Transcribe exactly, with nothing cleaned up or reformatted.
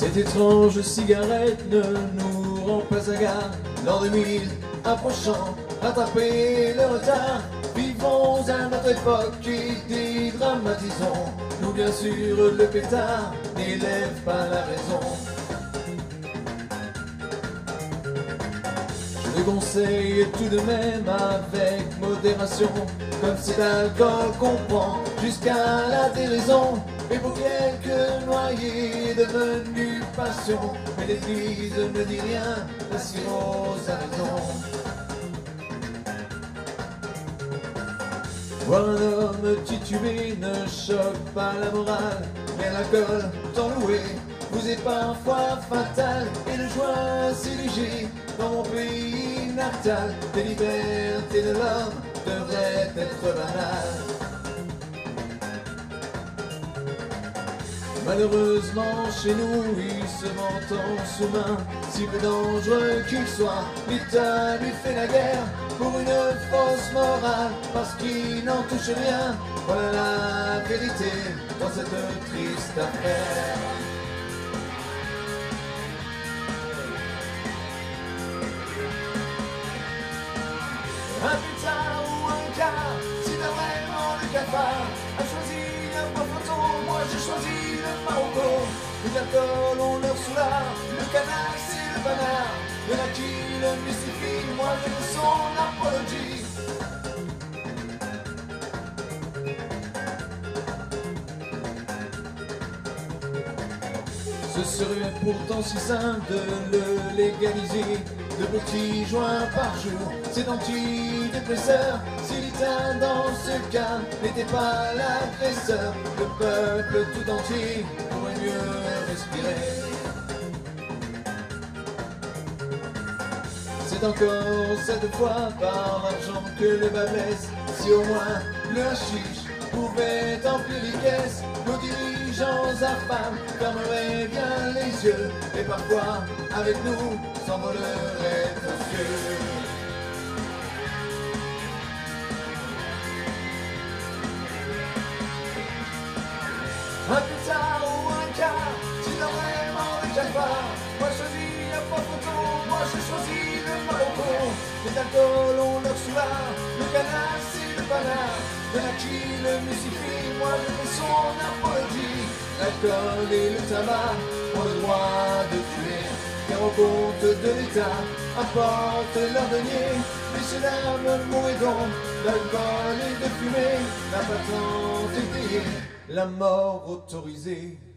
Cette étrange cigarette ne nous rend pas hagards. L'an deux mille approchant, rattraper le retard. Vivons à notre époque et dédramatisons. Nous bien sûr le pétard n'élève pas la raison. Je le conseille tout de même avec modération. Comme cet alcool qu'on prend jusqu'à la déraison. Et pour quelques noyés devenus passion. Mais l'église ne dit rien, la cirrhose a raison. Voir un homme titubé ne choque pas la morale. Mais l'alcool, tant loué, vous est parfois fatal. Et le joie si léger dans mon pays natal. Les libertés de l'homme devraient être banales. Malheureusement chez nous, il se vend en sous-main. Si peu dangereux qu'il soit, l'État lui fait la guerre pour une fausse morale, parce qu'il n'en touche rien. Voilà la vérité dans cette triste affaire. Un putain ou un cas, si t'as vraiment le cafard, a choisi un point photo, moi j'ai choisi le Marocco. Les alcools ont leur soulard, le canard c'est le banard. Y'en a qui le mystifie, moi je veux son apologie. Ce serait pourtant si simple de le légaliser. De petits joints par jour, c'est antidépresseur. Si l'État dans ce cas n'était pas l'agresseur, le peuple tout entier pourrait mieux respirer. C'est encore cette fois par l'argent que le bas blesse. Si au moins le hashish pouvait emplir les caisses, nos dirigeants affamés fermeraient bien les yeux. Et parfois, avec nous, s'envoleraient aux cieux. Un pétard ou un cas, si t'as vraiment le cafard. Moi je choisis la pas photo, moi je choisis le Marocco. Les alcools ont leur soulard, le canard c'est le banard. Y'en a qui le mystifie, moi je fais son apologie. L'alcool et le tabac ont le droit de tuer, car au compte de l'État apportent leur denier. Messieurs dames, mourrez donc d'alcool et de fumée. La patente est payée, la mort autorisée.